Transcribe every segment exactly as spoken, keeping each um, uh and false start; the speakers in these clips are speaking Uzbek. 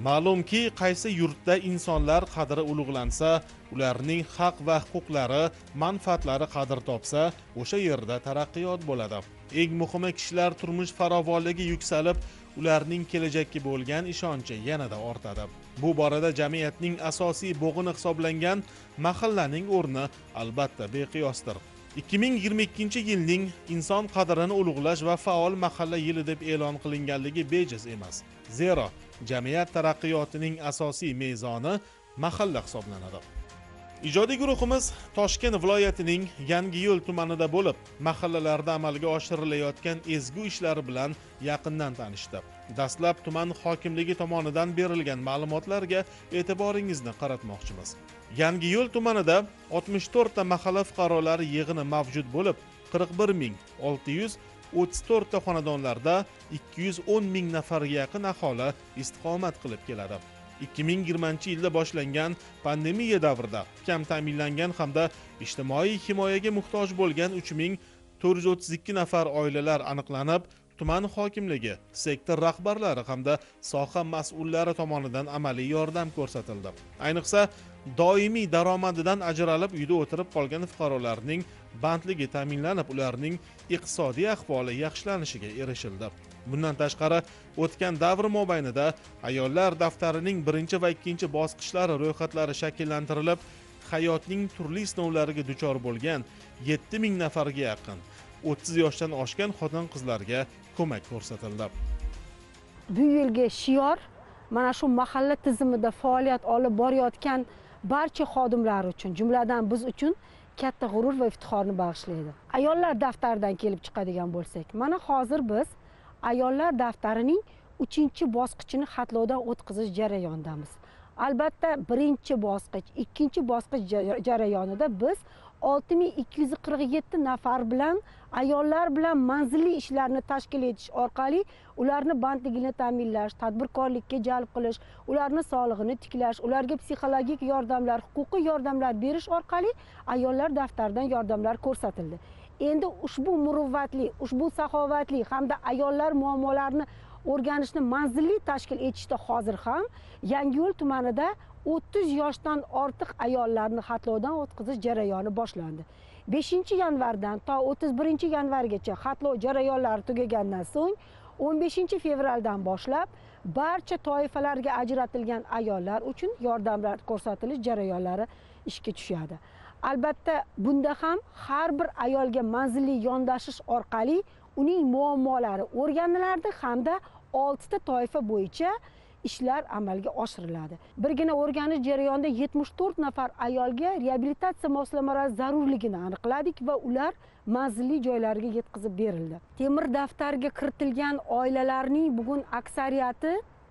Ma'lumki, qaysi yurtda insonlar qadri ulug'lansa, ularning haq va huquqlari, manfaatlari qadr topsa, o'sha yerda taraqqiyot bo'ladi. Eng muhimi, kishilar turmush farovonligi yuksalib, ularning kelajakka bo'lgan ishonchi yanada ortadi. Bu borada jamiyatning asosiy bo'g'ini hisoblangan mahallaning o'rni albatta beqiyosdir. ikki ming yigirma ikkinchi yilning inson qadrini ulug'lash va faol mahalla yili deb e'lon qilinganligi bejiz emas. Zero, jamiyat taraqqiyotining asosiy mezoni mahalla hisoblanadi. Ijodiy guruhimiz Toshkent viloyatining Yangiyo'l tumanida bo'lib, mahallalarda amalga oshirilayotgan ezgu ishlari bilan yaqindan tanishdi. Dastlab tuman hokimligi tomonidan berilgan ma'lumotlarga e'tiboringizni qaratmoqchimiz. Yangiyo'l tumanida oltmish to'rt ta mahalla fuqarolari yig'ini mavjud bo'lib, qirq bir ming olti yuz o'ttiz to'rt ta xonadonlarda ikki yuz o'n ming nafarga yaqin aholi istiqomat qilib keladi. ikki ming yigirmanchi yilda boshlangan pandemiya davrida kam ta'minlangan hamda ijtimoiy himoyaga muhtoj bo'lgan uch ming to'rt yuz o'ttiz ikki nafar oilalar aniqlanib, tuman hokimligi, sektor rahbarlari hamda soha mas'ullari tomonidan amaliy yordam ko'rsatildi. Ayniqsa, doimiy daromadidan ajralib uyda o'tirib qolgan fuqarolarning bandligi ta'minlanib, ularning iqtisodiy ahvoli yaxshilanishiga erishildi. Bundan tashqari, o'tgan davr mobaynida ayollar daftarining birinchi va ikkinchi bosqichlari ro'yxatlari shakllantirilib, hayotning turli sinovlariga duchor bo'lgan yetti ming nafarga yaqin o'ttiz yoshdan oshgan xotin-qizlarga ko'mak ko'rsatildi. Bu yilgi shior mana shu mahalla tizimida faoliyat olib borayotgan barcha xodimlar uchun, jumladan biz uchun katta g'urur va iftixorni bag'ishlaydi. Ayollar daftaridan kelib chiqadigan bo'lsak, mana hozir biz ayollar daftarining uchinchi bosqichini xatlovdan o'tkazish jarayonidamiz. Albatta, birinchi bosqich, ikkinchi bosqich jarayonida biz olti ming ikki yuz qirq yetti nafar bilan ayollar bilan manzilli ishlarni tashkil etish orqali ularni bandligini ta'minlash, tadbirkorlikka jalb qilish, ularni sog'lig'ini tiklash, ularga psixologik yordamlar, huquqiy yordamlar berish orqali ayollar daftaridan yordamlar ko'rsatildi. Endi ushbu muruvvatli, ushbu saxovatli hamda ayollar muammolarini o'rganishni manzilli tashkil etishda hozir ham Yangiyo'l tumanida o'ttiz yoshdan ortiq ayollarni xatlovdan o'tkazish jarayoni boshlandi. beshinchi yanvardan to o'ttiz birinchi yanvargacha xatlov jarayonlari tugagandan so'ng o'n beshinchi fevraldan boshlab barcha toifalarga ajratilgan ayollar uchun yordamlar ko'rsatilish jarayonlari ishga tushadi. Albatta, bunda ham har bir ayolga manzilli yondashish orqali uning muammolari o'rganilardi hamda olti ta toifa bo'yicha ishlar amalga oshiriladi. Birgina o'rganish jarayonida yetmish to'rt nafar ayolga reabilitatsiya moslamalari zarurligini aniqladik va ular manzilli joylariga yetkazib berildi. Temir daftarga kiritilgan oilalarning bugun aksariyati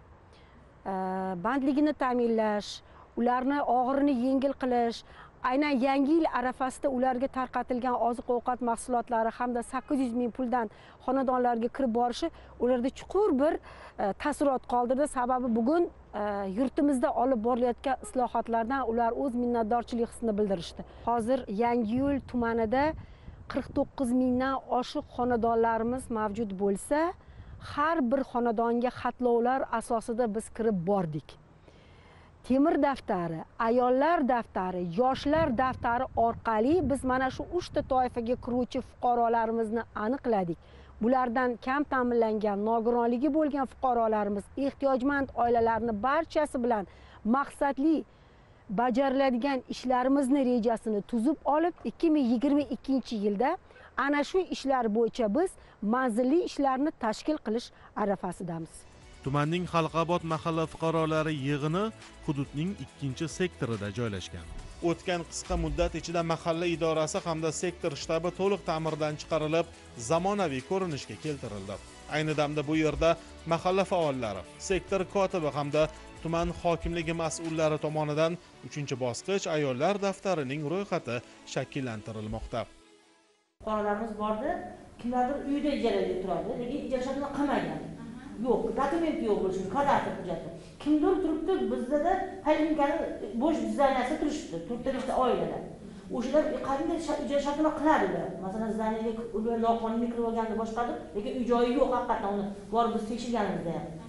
bandligini ta'minlash, ularni og'irini yengil qilish, aynan yangi yil arafasida ularga tarqatilgan oziq-ovqat mahsulotlari hamda sakkiz yuz ming puldan xonadonlarga kirib borishi ularda chuqur bir taassurot qoldirdi. Sababi bugun yurtimizda olib borilayotgan islohotlardan ular o'z minnatdorchilik hissini bildirishdi. Hozir Yangiyo'l tumanida qirq to'qqiz mingdan oshiq xonadonlarimiz mavjud bo'lsa, har bir xonadonga xatlovlar asosida biz kirib bordik. Temir daftari, ayollar daftari, yoshlar daftari orqali biz mana shu uchta toifaga kiruvchi fuqarolarimizni aniqladik. Bulardan kam ta'minlangan, nogironligi bo'lgan fuqarolarimiz, ehtiyojmand oilalarni barchasi bilan maqsadli bajariladigan ishlarimizni rejasini tuzib olib, ikki ming yigirma ikkinchi yilda ana shu ishlar bo'yicha biz manzilli ishlarni tashkil qilish arafasidamiz. Tumanning Xalqobod mahalla fuqarolari yig'ini hududning ikkinchi sektorida joylashgan. O'tgan qisqa muddat ichida mahalla idorasi hamda sektor shtabi to'liq ta'mirdan chiqarilib, zamonaviy ko'rinishga keltirildi. Ayni damda bu yerda mahalla faollari, sektor kotibi hamda tuman hokimligi mas'ullari tomonidan uchinchi bosqich ayollar daftarining ro'yxati shakllantirilmoqda. Fuqarolarimiz bordi, kimlardir uyda ijaraga turadi, lekin ijara shartnoma qilmagan. Yo'q, dokument yo'q bo'lsin, kadastr hujjati. Kimdir turibdi, bizda poliklinikani bo'sh dizaynasi turishdi, to'rtta beshta oilada. O'shalar qanday ijara shartnoma qiladilar? Masalan, zanilik ular noqonuniy kirib olganini boshqadir, lekin uy joyi yo'q haqiqatan uni borib biz tekshirganimizda ham.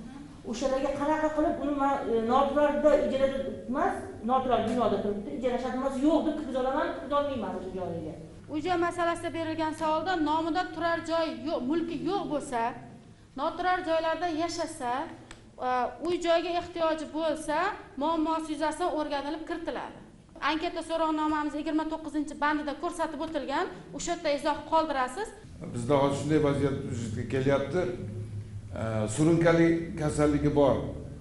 o'shalarga qanaqa qilib uni noturarda ijarada emas, noturar binoda turibdi, ijara shartnomasi yo'q deb kirib olaman, kirib olmayman o'sha joyga. Uy-joy masalasida berilgan savolda nomida turar joy yo'q, mulki yo'q bo'lsa, noturar joylarda yashasa, uy-joyga ehtiyoji bo'lsa, muammosi yuzasidan o'rganilib kiritiladi. Anketa so'rovnomamiz yigirma to'qqizinchi bandida ko'rsatib o'tilgan, o'sha yerda izoh qoldirasiz. Bizda hozir shunday vaziyat vujudga kelyapti. Surunkali kasalligi bor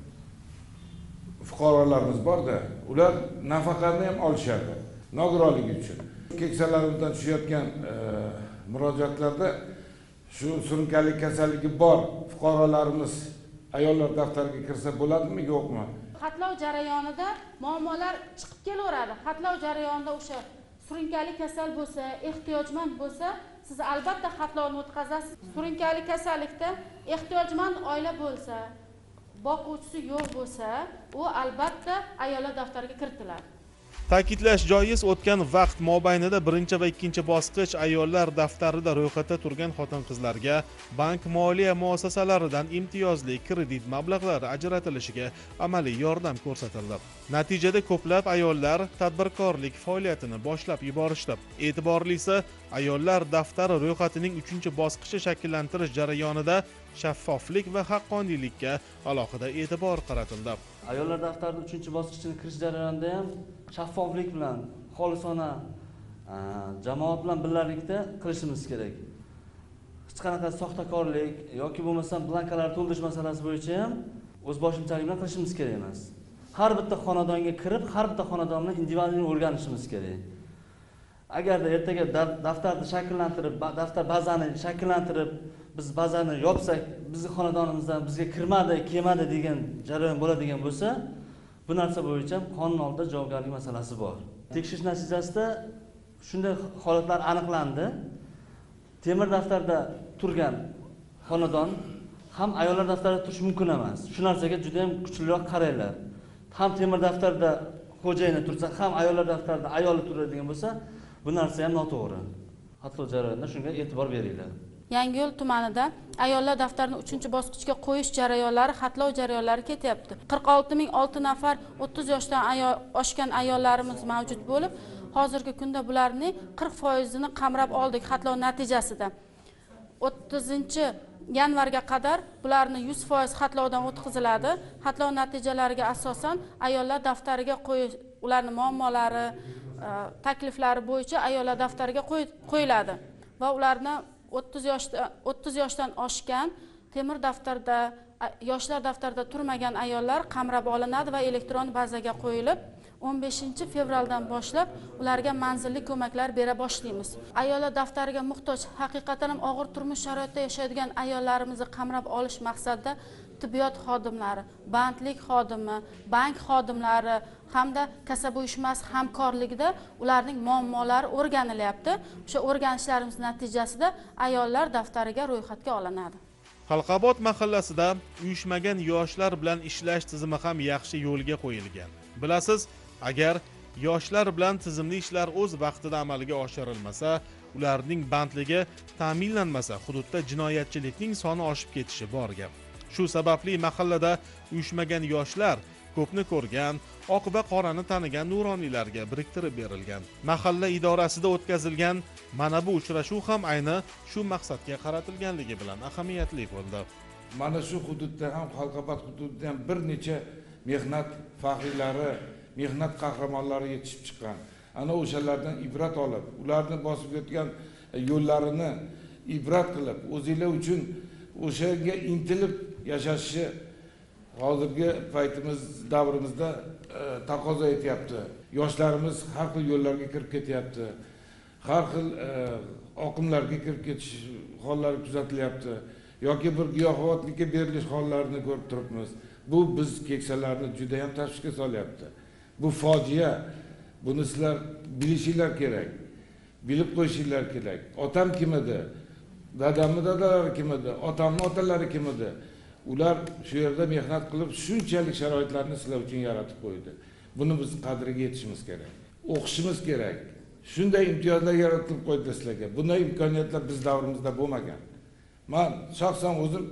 fuqarolarimiz borda, ular nafaqani ham olishadi nogironligi uchun. Keksalarimizdan tushayotgan murojaatlarda shu surunkali kasalligi bor fuqarolarimiz ayollar daftariga kirsa bo'ladimi, yo'qmi? Xatlov jarayonida muammolar chiqib kelaveradi. Xatlov jarayonida o'sha surunkali kasal bo'lsa, ehtiyojmand bo'lsa, siz albatta xatlovni o'tkazasiz. Surunkali kasallikda ehtiyojmand oila bo'lsa, boquvchisi yo'q bo'lsa, u albatta ayollar daftariga kiritiladi. Ta'kidlash joiz, o'tgan vaqt mobaynida birinchi va ikkinchi bosqich ayollar daftarida ro'yxatda turgan xotin-qizlarga bank moliya muassasalaridan imtiyozli kredit mablag'lari ajratilishiga amaliy yordam ko'rsatildi. Natijada ko'plab ayollar tadbirkorlik faoliyatini boshlab yuborishdi. E'tiborlisi, ayollar daftari ro'yxatining uchinchi bosqichi shakllantirish jarayonida shaffoflik va haqqoniylikka alohida e'tibor qaratildi. Ayollar daftarining uchinchi bosqichiga kirish jarayonida ham shaffoflik bilan, xolisona jamoat bilan birgalikda qilishimiz kerak. Hech qanaqa soxtakorlik yoki bo'lmasam blankalar to'ldirish masalasi bo'yicha ham o'zboshimchalik bilan qilishimiz kerak emas. Har bitta xonadonga kirib, har bitta xonadonni individual o'rganishimiz kerak. Agarda ertaga daftarni shakllantirib, daftar bazani shakllantirib, biz bazani yopsak, bizning xonadonimizdan bizga kirmadi, kelmadi degan jarayon bo'ladigan bo'lsa, bu narsa bo'yicha qonun oldida javobgarlik masalasi bor. Tekshirish natijasida shunday holatlar aniqlandi. Temir daftarda turgan xonadon ham ayollar daftarida turishi mumkin emas. Shu narsaga juda ham kuchliroq qaranglar. Ham temir daftarda xo'jayini tursa, ham ayollar daftarida ayoli turadigan bo'lsa, bu narsa ham noto'g'ri. Xatlov jarayonida shunga e'tibor beringlar. Yangiyo'l tumanida ayollar daftarini uchinchi bosqichga qo'yish jarayonlari, xatlov jarayonlari ketyapti. qirq olti ming olti nafar o'ttiz yoshdan oshgan ayollarimiz mavjud bo'lib, hozirgi kunda bularning qirq foizini qamrab oldik xatlov natijasida. o'ttizinchi yanvarga qadar bularni yuz foiz xatlovdan o'tkaziladi. Xatlov natijalariga asosan ayollar daftariga qo'yish, ularning muammolari, takliflari bo'yicha ayollar daftariga qo'yiladi va ularni o'ttiz yoshdan oshgan, temir daftarda, yoshlar daftarida turmagan ayollar qamrab olinadi va elektron bazaga qo'yilib, o'n beshinchi fevraldan boshlab ularga manzilli ko'maklar bera boshlaymiz. Ayollar daftariga muhtoj, haqiqatan ham og'ir turmush sharoitida yashaydigan ayollarimizni qamrab olish maqsadida tibbiyot xodimlari, bandlik xodimi, bank xodimlari hamda kasaba uyushmasi hamkorligida ularning muammolari o'rganilyapti. O'sha o'rganishlarimiz natijasida ayollar daftariga ro'yxatga olinadi. Halqabod mahallasida uyushmagan yoshlar bilan ishlash tizimi ham yaxshi yo'lga qo'yilgan. Bilasiz, agar yoshlar bilan tizimli ishlar o'z vaqtida amalga oshirilmasa, ularning bandligi ta'minlanmasa, hududda jinoyatchilikning soni oshib ketishi bor gap. Shu sababli mahallada uyushmagan yoshlar ko'pni ko'rgan, oq va qorani tanigan nuroniylarga biriktirib berilgan. Mahalla idorasida o'tkazilgan mana bu uchrashuv ham ayni shu maqsadga qaratilganligi bilan ahamiyatli bo'ldi. Mana shu hududda ham, Halqabod hududida ham bir necha mehnat faxriylari, mehnat qahramonlari yetishib chiqqan. Ana o'shalardan ibrat olib, ularni bosib o'tgan yo'llarini ibrat qilib, o'zinglar uchun o'shaga intilib yashashni hozirgi paytimiz davrimizda taqozo etyapti. Yoshlarimiz har xil yo'llarga kirib ketyapti. Har xil oqimlarga kirib ketish hollari kuzatilyapti. Yoki bir giyohvandlikka berilish hollarini ko'rib turibmiz. Bu biz keksalarni juda ham tashvishga solyapti. Bu fojia. Buni sizlar bilishinglar kerak. Bilib qo'yishinglar kerak. Otam kim edi? Dadamni dadalari kim edi? Otamni otalari kim edi? Ular shu yerda mehnat qilib shunchalik sharoitlarni sizlar uchun yaratib qo'ydi. Buni biz qadriga yetishimiz kerak. O'qishimiz kerak. Shunday imtiyozlar yaratilib qo'ydi sizlarga. Bunday imkoniyatlar biz davrimizda bo'lmagan. Men shaxsan o'zim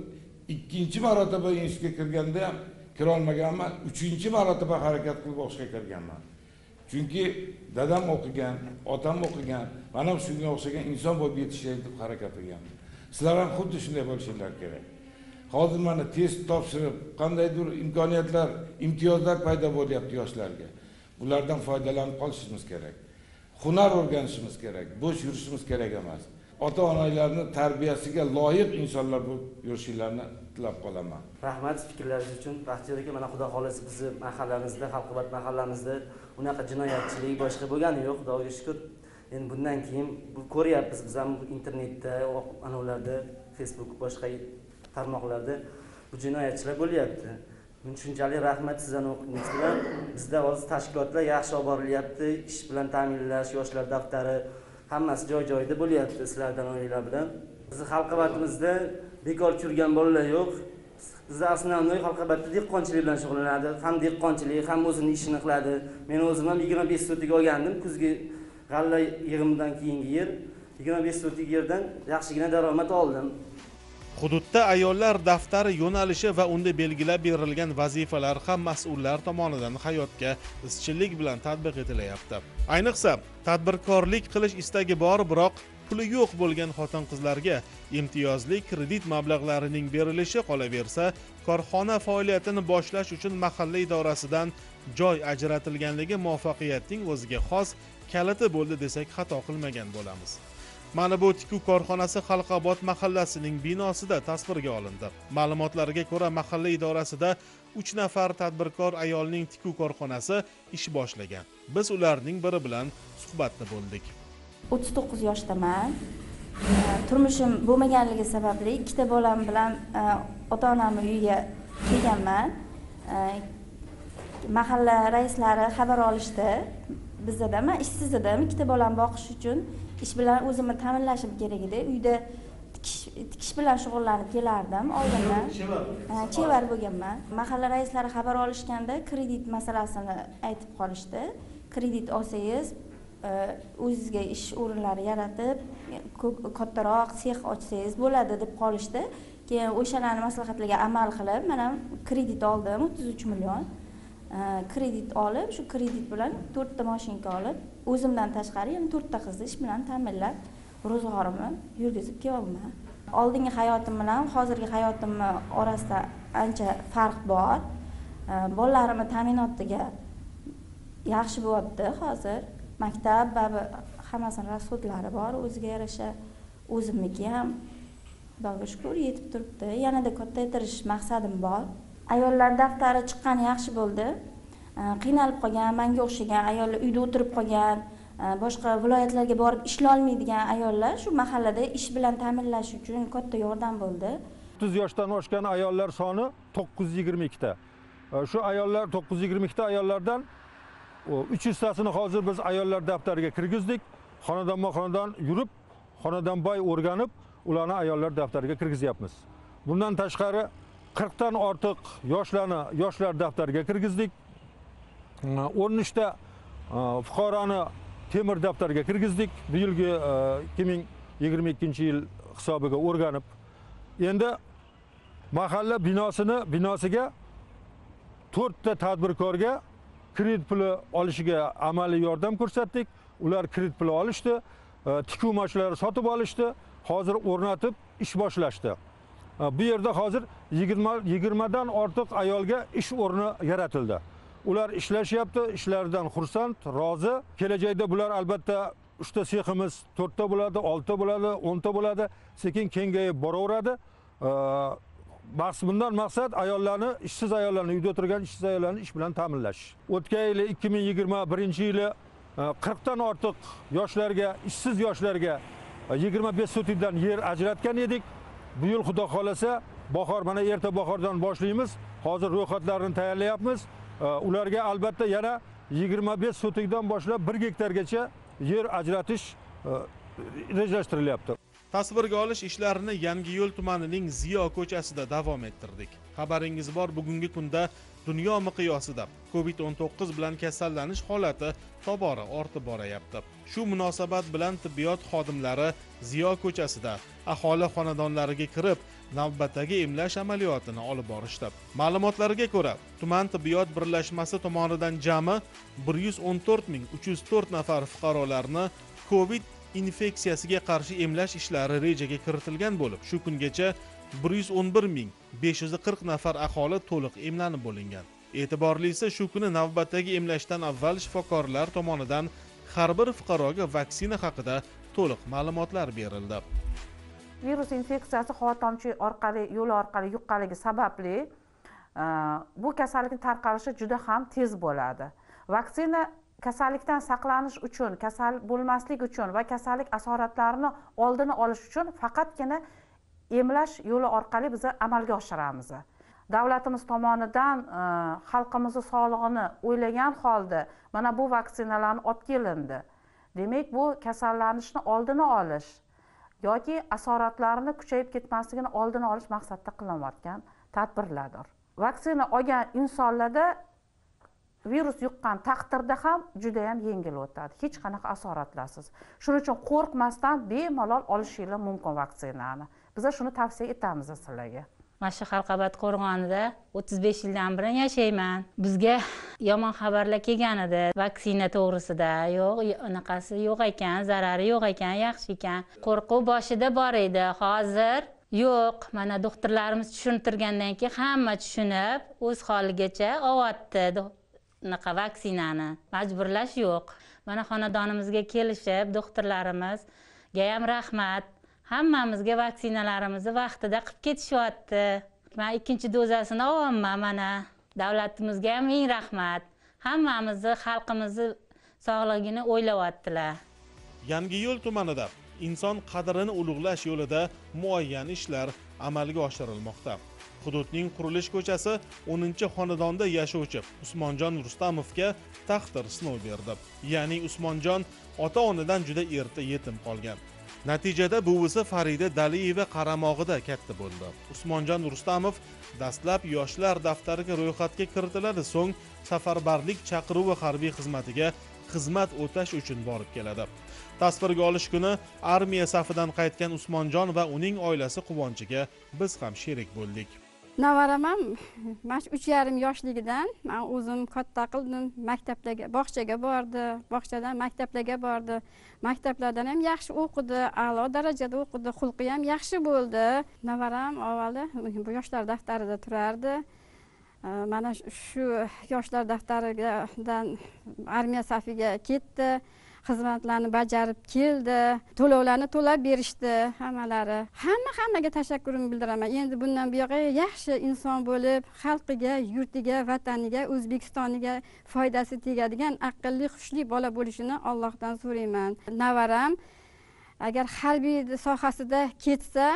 ikkinchi marotaba institutga kirganda ham kira olmaganman, uchinchi marotaba harakat qilib o'qishga kirganman. Chunki dadam o'qigan, otam o'qigan, men ham shunga o'xshagan inson bo'lib yetishaylik deb harakat qilganman. Sizlar ham xuddi shunday bo'lishinglar kerak. Hozir mana test topshirib, qandaydir imkoniyatlar, imtiyozlar paydo bo'lyapti yoshlarga. Bulardan foydalanib qolishimiz kerak. Hunar o'rganishimiz kerak, bo'sh yurishimiz kerak emas. Ota-onalarning tarbiyasiga loyiq insonlar bo'lib yurishingizni tilab qolaman. Rahmat fikrlaringiz uchun. Baxtiyor aka, mana xudo xolasi bizni mahallamizda, Xalqobod mahallamizda unaqa jinoyatchilik boshqa bo'lgani yo'q, Xudoga shukr. Endi bundan keyin bu ko'ryapmiz, biz ham internetda, anavlarda, Facebook boshqa tarmoqlarda bu jinoyatchilar bo'lyapti. Men shunchalik rahmat sizdan o'qishingiz bilan bizda hozir tashkilotlar yaxshi olib borilyapti, ish bilan ta'minlash, yoshlar daftari hammasi joy-joyida bo'lyapti sizlardan o'yinlar bilan. Bizning Xalqobodimizda bekor yurgan bolalar yo'q. Bizda asnoviy Xalqobodda dehqonchilik bilan shug'ullanadi, ham dehqonchilik, ham o'zini ishini qiladi. Men o'zim ham yigirma besh sotiga olgandim, kuzgi g'alla yig'imidan keyingi yer yigirma besh sotik yerdan yaxshigina daromad oldim. Hududda ayollar daftari yo'nalishi va unda belgilab berilgan vazifalar ham mas'ullar tomonidan hayotga izchillik bilan tatbiq etilyapti. Ayniqsa, tadbirkorlik qilish istagi bor, biroq puli yo'q bo'lgan xotin-qizlarga imtiyozli kredit mablag'larining berilishi qolaversa, korxona faoliyatini boshlash uchun mahalla idorasidan joy ajratilganligi muvaffaqiyatning o'ziga xos kaliti bo'ldi desak xato qilmagan bo'lamiz. Mana bu tikuv korxonasi Xalqobod mahallasining binosida tasvirga olindi. Ma'lumotlarga ko'ra, mahalla idorasida uch nafar tadbirkor ayolning tikuv korxonasi ish boshlagan. Biz ularning biri bilan suhbatda bo'ldik. o'ttiz to'qqiz yoshdaman. Turmushim bo'lmaganligi sababli ikkita bolam bilan ota-onamning uyiga kelganman. Mahalla raislari xabar olishdi. Bizda men ishsiz edim, ikkita bolam boqish uchun ish bilan o'zimni ta'minlashim kerak edi. Uyda tikish tikish bilan shug'ullanib kelardim oldindan. Chevar bo'lganman. Mahalla raislari xabar olishganda kredit masalasini aytib qolishdi. Kredit olsangiz, o'zingizga ish o'rinlari yaratib, kattaroq sex ochsangiz bo'ladi deb qolishdi. Keyin o'shalarning maslahatlariga amal qilib, men ham kredit oldim, o'ttiz uch million. Kredit olib, shu kredit bilan to'rtta mashinka olib, o'zimdan tashqari yana to'rtta qizni ish bilan ta'minlab, ro'zg'orimni yurgizib kelyapman. Oldingi hayotim bilan hozirgi hayotim orasida ancha farq bor. Bolalarimni ta'minotiga yaxshi bo'lyapti hozir. Maktab va hammasini rasxodlari bor, o'ziga yarasha o'zimniki ham Xudoga shukr yetib turibdi. Yanada kattaytirish maqsadim bor. Ayollar daftari chiqqani yaxshi bo'ldi. Qiynalib qolgan, menga o'xshagan ayollar uyda o'tirib qolgan, boshqa viloyatlarga borib ishlay olmaydigan ayollar shu mahallada ish bilan ta'minlash uchun katta yordam bo'ldi. o'ttiz yoshdan oshgan ayollar soni to'qqiz yuz yigirma ikki ta. Shu ayollar to'qqiz yuz yigirma ikki ta ayollardan uch yuz tasini hozir biz ayollar daftariga kirgizdik. Xonadonma-xonadon yurib, xonadonboy o'rganib, ularni ayollar daftariga kirgizyapmiz. Bundan tashqari qirq dan ortiq yoshlarni yoshlar daftariga kirgizdik. o'n uchta fuqaroni temir daftariga kirgizdik. Bu yilgi ikki ming yigirma ikkinchi yil hisobiga o'rganib, endi mahalla binosini binosiga to'rtta tadbirkorga kredit puli olishiga amaliy yordam ko'rsatdik. Ular kredit puli olishdi, tikuv mashinalari sotib olishdi, hozir o'rnatib ish boshlashdi. Bu yerda hozir yigirma dan ortiq ayolga ish o'rni yaratildi. Ular ishlashyapti, ishlaridan xursand, rozi. Kelajakda bular albatta uchta seximiz to'rtta bo'ladi, oltita bo'ladi, o'nta bo'ladi, sekin kengayib boraveradi. Bundan maqsad ayollarni, ishsiz ayollarni, uyda o'tirgan ishsiz ayollarni ish bilan ta'minlash. O'tgan yil ikki ming yigirma birinchi yili qirq dan ortiq yoshlarga, ishsiz yoshlarga yigirma besh sotikdan yer ajratgan edik. Bu yil xudo xolasa bahor, mana erta bahordan boshlaymiz. Hozir ro'yxatlarini tayyorlayapmiz. Ularga albatta yana yigirma besh sotikdan boshlab bir gektargacha yer ajratish rejalashtiryapti. Tasvirga olish ishlarini Yangiyo'l tumanining Ziyo ko'chasida davom ettirdik. Xabaringiz bor, bugungi kunda dunyo miqyosida COVID o'n to'qqiz bilan kasallanish holati tobora ortib borayapti. Shu munosabat bilan tibbiyot xodimlari Ziyo ko'chasida aholi xonadonlariga kirib, navbatdagi emlash amaliyotini olib borishdi. Ma'lumotlarga ko'ra, tuman tibbiyot birlashmasi tomonidan jami bir yuz o'n to'rt ming uch yuz to'rt nafar fuqarolarni Covid infeksiyasiga qarshi emlash ishlari rejaga kiritilgan bo'lib, shu kungacha bir yuz o'n bir ming besh yuz qirq nafar aholi to'liq emlanib bo'lingan. E'tiborlisi, shu kuni navbatdagi emlashdan avval shifokorlar tomonidan har bir fuqaroga vaksina haqida to'liq ma'lumotlar berildi. Virus infeksiyasi havo tomchi orqali, yo'l orqali yuqqanligi sababli bu kasallikning tarqalishi juda ham tez bo'ladi. Vaksina kasallikdan saqlanish uchun, kasal bo'lmaslik uchun va kasallik asoratlarini oldini olish uchun faqatgina emlash yo'li orqali biz amalga oshiramiz. Davlatimiz tomonidan xalqimiz sog'lig'ini o'ylagan holda mana bu vaksinalarni olib kelindi. Demak, bu kasallanishni oldini olish yoki asoratlarini kuchayib ketmasligini oldini olish maqsadida qilinayotgan tadbirlardir. Vaksina olgan insonlarda virus yuqqan taqdirda ham juda ham yengil o'tadi. Hech qanaqa asoratlarsiz. Shuning uchun qo'rqmasdan bemalol olishingiz mumkin vaksinani. Biz shuni tavsiya etamiz sizlarga. Mana shu Halqabad qo'rg'onida o'ttiz besh yildan beri yashayman. Bizga yomon xabarlar kelgan edi. Vaksina to'g'risida, yo'q, unaqasi yo'q ekan, zarari yo'q ekan, yaxshi ekan. Qo'rquv boshida bor edi. Hozir yo'q. Mana doktorlarimiz tushuntirgandan keyin hamma tushunib, o'z holigacha olyapti unaqa vaksinani. Majburlash yo'q. Mana xonadonimizga kelishib, doktorlarimizga ham rahmat. Hammamizga vaksinalarimizni vaqtida qilib ketishyapti. Men ikkinchi dozasini olyapman mana. Davlatimizga ham ming rahmat. Hammamizni, xalqimizni sog'lig'ini o'ylayaptilar. Yangiyo'l tumanida inson qadrini ulug'lash yo'lida muayyan ishlar amalga oshirilmoqda. Hududning qurilish ko'chasi o'ninchi xonadonda yashovchi Usmonjon Rustamovga taqdir sinov berdi. Ya'ni Usmonjon ota-onadan juda erta yetim qolgan. Natijada buvisi Farida Daliyeva qaramog'ida katta bo'ldi. Usmonjon Rustamov dastlab yoshlar daftariga ro'yxatga kiritiladi, so'ng safarbarlik chaqiruvi harbiy xizmatiga xizmat o'tash uchun borib keladi. Tasvirga olish kuni armiya safidan qaytgan Usmonjon va uning oilasi quvonchiga biz ham sherik bo'ldik. Navaram ham uch yarim yoshligidan men o'zim katta qildim, maktablarga, bog'chaga bordi, bog'chadan maktablarga bordi. Maktablardan ham yaxshi o'qidi, a'lo darajada o'qidi, xulqi ham yaxshi bo'ldi. Navaram avvali bu yoshlar daftarida turardi. Mana shu yoshlar daftaridan armiya safiga ketdi. Xizmatlarni bajarib keldi, to'lovlarni to'lab berishdi hammalari. Hamma hammaga tashakkurimni bildiraman. Endi bundan buyoqqa yaxshi inson bo'lib, xalqiga, yurtiga, vataniga, O'zbekistoniga foydasi tegadigan aqlli, xushli bola bo'lishini Allohdan so'rayman. Navaram agar harbiy sohasida ketsa,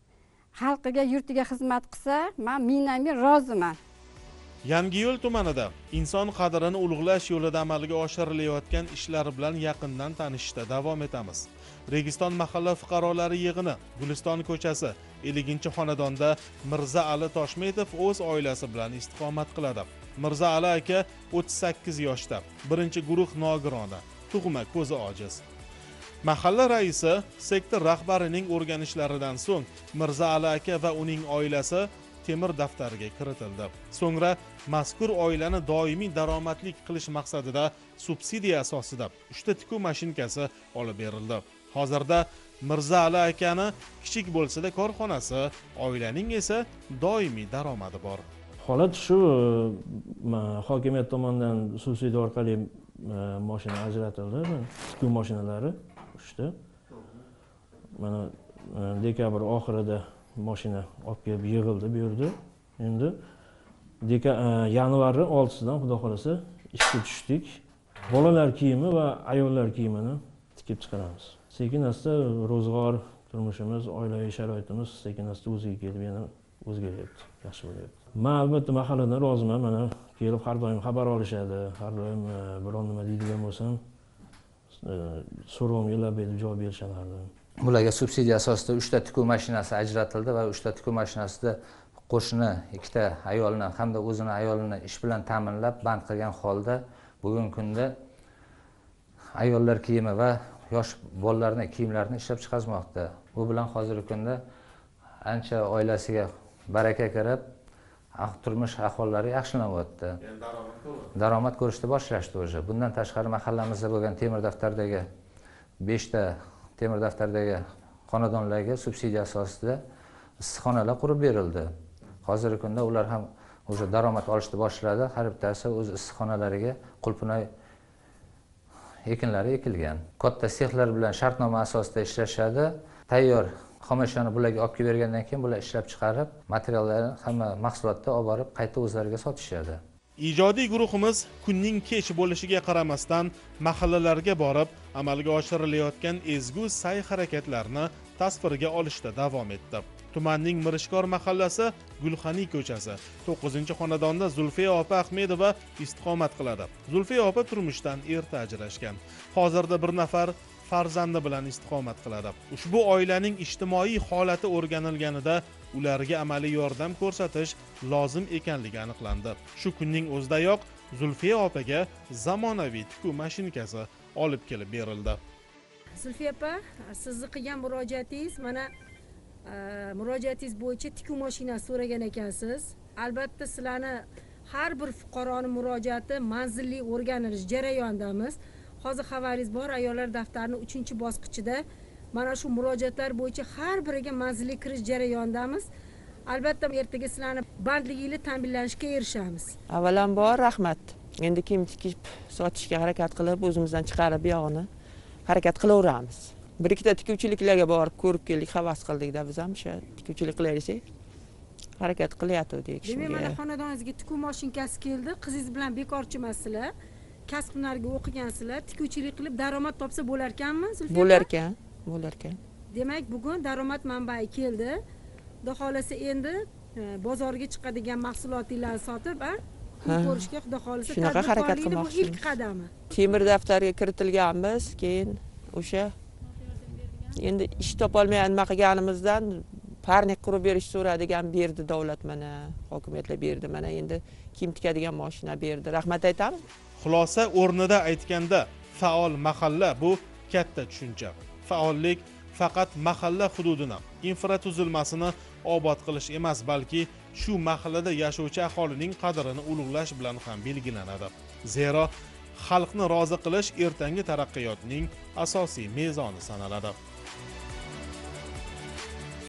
xalqiga, yurtiga xizmat qilsa, men mingdan ming roziman. Yangiyo'l tumanida inson qadrini ulug'lash yo'lida amalga oshirilayotgan ishlar bilan yaqindan tanishishda davom etamiz. Registon mahalla fuqarolari yig'ini Guliston ko'chasi ellinchi xonadonda Mirza Ali Toshmetov o'z oilasi bilan istiqomat qiladi. Mirza Ali aka o'ttiz sakkiz yoshda, birinchi guruh nogironi, tug'ma ko'zi ojiz. Mahalla raisi sektor rahbarining o'rganishlaridan so'ng Mirza Ali aka va uning oilasi temir daftariga kiritildi. So'ngra mazkur oilani doimiy daromadlik qilish maqsadida subsidiya asosida uchta tikuv mashinkasi olib berildi. Hozirda Mirza Ali akani kichik bo'lsa-da korxonasi, oilaning esa doimiy daromadi bor. Holat shu, hokimiyat tomonidan subsidiya orqali mashina ajratildi, tikuv mashinalari uchta. Mana dekabr oxirida mashina olib kelib yig'ildi bu yerda. Endi yanvar oltisidan xudo xolasa ishga tushdik. Bolalar kiyimi va ayollar kiyimini tikib chiqaramiz. Sekin-asta ro'zg'or, turmushimiz, oilaviy sharoitimiz sekin-asta o'ziga kelib yana o'zgaryapti, yaxshi bo'lyapti. Men albatta mahalladan roziman, mana kelib har doim xabar olishadi, har doim biron nima deydigan bo'lsam, so'rovimga labbayib javob berishardi. Bularga subsidiya asosida uchta tikuv mashinasi ajratildi va uchta tikuv mashinasida qo'shni ikkita ayolni hamda o'zini ayolini ish bilan ta'minlab band qilgan holda bugungi kunda ayollar kiyimi va yosh bolalarning kiyimlarini ishlab chiqarmoqda. Bu bilan hozirgi kunda ancha oilasiga baraka kirib, turmush ahvollari yaxshilanyapti. Daromad ko'rishni boshlashdi o'sha. Bundan tashqari mahallamizda bo'lgan temir daftardagi beshta temir daftardagi xonadonlarga subsidiya asosida issiqxonalar qurib berildi. Hozirgi kunda ular ham o'sha daromad olishni boshladi. Har bittasi o'z issiqxonalariga qulpinoy ekinlari ekilgan. Katta sexlar bilan shartnoma asosida ishlashadi. Tayyor xomashiyoni bularga olib kelib bergandan keyin bular ishlab chiqarib, materiallarni hamma mahsulotni olib borib qayta o'zlariga sotishadi. Ijodiy guruhimiz kunning kech bo'lishiga qaramasdan mahallalarga borib, amalga oshirilayotgan ezgu sa'y-harakatlarni tasvirga olishda davom etdi. Tumanning Mirishkor mahallasi Gulxaniy ko'chasi to'qqizinchi xonadonda Zulfiya opa Ahmedova istiqomat qiladi. Zulfiya opa turmushdan erta ajrashgan. Hozirda bir nafar farzandi bilan istiqomat qiladi. Ushbu oilaning ijtimoiy holati o'rganilganida ularga amaliy yordam ko'rsatish lozim ekanligi aniqlandi. Shu kunning o'zidayoq Zulfiya opaga zamonaviy tikuv mashinkasi olib kelib berildi. Zulfiya opa, sizni qilgan murojaatingiz mana murojaatingiz bo'yicha tikuv mashinasi so'ragan ekansiz. Albatta sizlarni har bir fuqaroning murojaati manzilli o'rganilish jarayonidamiz. Hozir xabaringiz bor, ayollar daftarining uchinchi bosqichida mana shu murojaatlar bo'yicha har biriga manzilli kirish jarayonidamiz. Albatta ertaga sizlarni bandligingizni ta'minlashga erishamiz. Avvalambor rahmat. Endi kiyim tikish sotishga harakat qilib, o'zimizdan chiqarib yog'ini harakat qilaveramiz. Bir ikkita tikuvchiliklarga borib ko'rib keldik, havas qildik-da biz ham o'sha tikuvchilik qilaylik. Harakat qilyapti shunga. Demak, mana xonadoningizga tikuv mashinkasi keldi. Qizingiz bilan bekorchi emaslar. Kasb hunarga o'qigansizlar, tikuvchilik qilib daromad topsa bo'lar ekanmi, Zulfiya? Bo'lar ekan, bo'lar ekan. Demak, bugun daromad manbai keldi. Xudo xolasa endi bozorga chiqadigan mahsulotlarni sotib, a pul ko'rishga Xudo xolasa shunaqa harakat qilmoqchimiz. Bu ilk qadami. Temir daftarga kiritilganmiz, keyin o'sha endi ish topolmay nima qilganimizdan parnik qurib berish so'radigan berdi davlat, mana hokimiyatlar berdi, mana endi kiyim tikadigan mashina berdi. Rahmat aytamiz. Xulosa o'rnida aytganda, faol mahalla bu katta tushuncha. Faollik faqat mahalla hududini, infratuzilmasini obod qilish emas, balki shu mahallada yashovchi aholining qadrini ulug'lash bilan ham belgilanadi. Zero xalqni rozi qilish ertangi taraqqiyotning asosiy mezoni sanaladi.